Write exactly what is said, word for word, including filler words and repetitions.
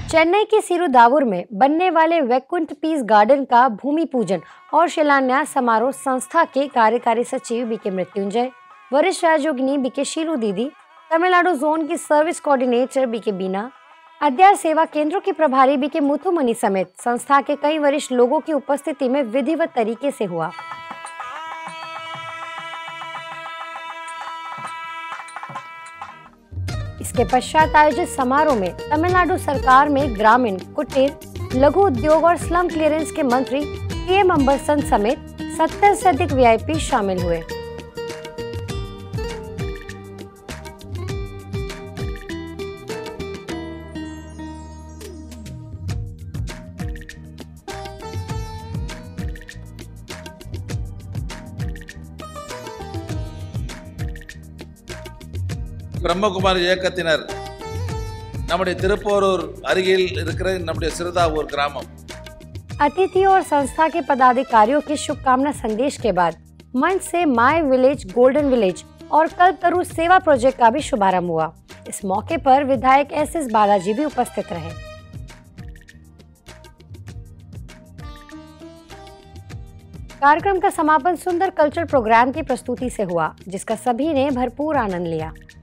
चेन्नई के सिरुदावुर में बनने वाले वैकुंठ पीस गार्डन का भूमि पूजन और शिलान्यास समारोह संस्था के कार्यकारी सचिव बीके मृत्युंजय, वरिष्ठ सहयोगिनी बीके शीलू दीदी, तमिलनाडु जोन की सर्विस कोऑर्डिनेटर बीके बीना, अध्याय सेवा केंद्रों के प्रभारी बीके मुथुमणि समेत संस्था के कई वरिष्ठ लोगों की उपस्थिति में विधिवत तरीके से हुआ। इसके पश्चात आयोजित समारोह में तमिलनाडु सरकार में ग्रामीण, कुटीर, लघु उद्योग और स्लम क्लियरेंस के मंत्री टी एम अंबरसन समेत सत्तर से अधिक वी आई पी शामिल हुए। பிரம்மகுமாரி இயக்கத்தினர் நம்முடைய திருப்போரூர் அருகில் இருக்கிற நம்முடைய சிறுதாவூர் கிராமம்। अतिथियों और संस्था के पदाधिकारियों के शुभकामना संदेश के बाद मंच से माय विलेज गोल्डन विलेज और कल्पतरु सेवा प्रोजेक्ट का भी शुभारंभ हुआ। इस मौके पर विधायक एस एस बालाजी भी उपस्थित रहे। कार्यक्रम का समापन सुंदर कल्चरल प्रोग्राम की प्रस्तुति से हुआ, जिसका सभी ने भरपूर आनंद लिया।